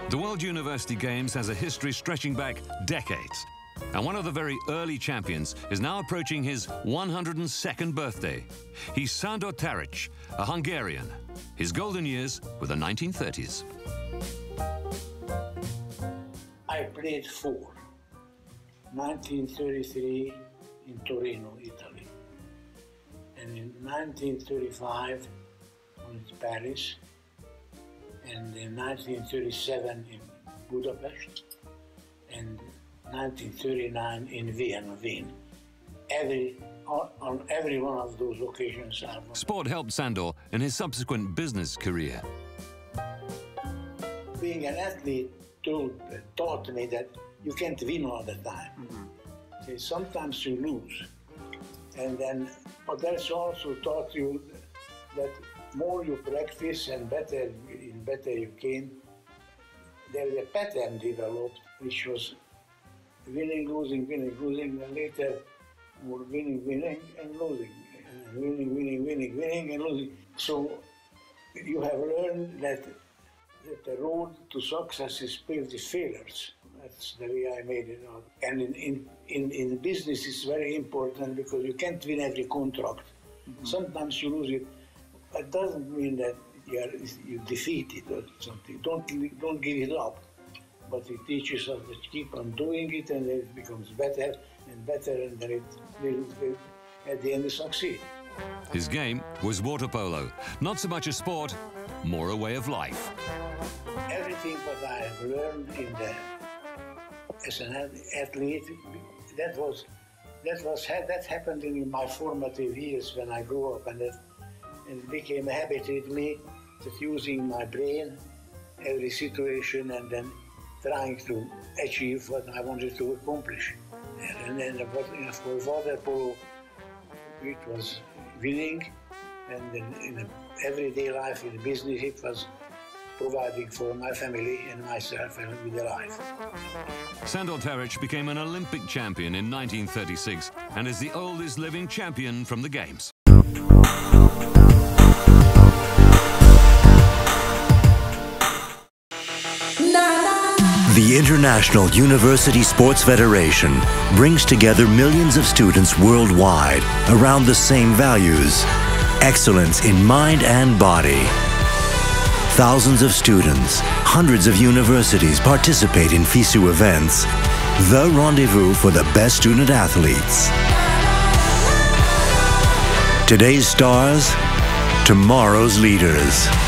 The World University Games has a history stretching back decades. And one of the very early champions is now approaching his 102nd birthday. He's Sandor Taric, a Hungarian. His golden years were the 1930s. I played four. 1933 in Torino, Italy. And in 1935 in Paris. And in 1937 in Budapest. And 1939 in Vienna, Wien. On every one of those occasions. Sport helped Sandor in his subsequent business career. Being an athlete taught me that you can't win all the time. So sometimes you lose. But that's also taught you that more you practice and better you can, there's a pattern developed which was winning, losing, and later more winning, and losing, and winning, and losing. So you have learned that the road to success is paved with failures. That's the way I made it out. And in business, it's very important because you can't win every contract. Sometimes you lose it. That doesn't mean that you defeat it or something. Don't give it up. But it teaches us to keep on doing it, and it becomes better and better, and then it will at the end succeed. His game was water polo. Not so much a sport, more a way of life. Everything that I have learned as an athlete, that happened in my formative years when I grew up, and it became a habit with me, that using my brain every situation and then trying to achieve what I wanted to accomplish. And then for water polo, it was winning, and in everyday life in business, it was providing for my family and myself and with a life. Sandor Taric became an Olympic champion in 1936 and is the oldest living champion from the Games. The International University Sports Federation brings together millions of students worldwide around the same values: excellence in mind and body. Thousands of students, hundreds of universities participate in FISU events, the rendezvous for the best student athletes. Today's stars, tomorrow's leaders.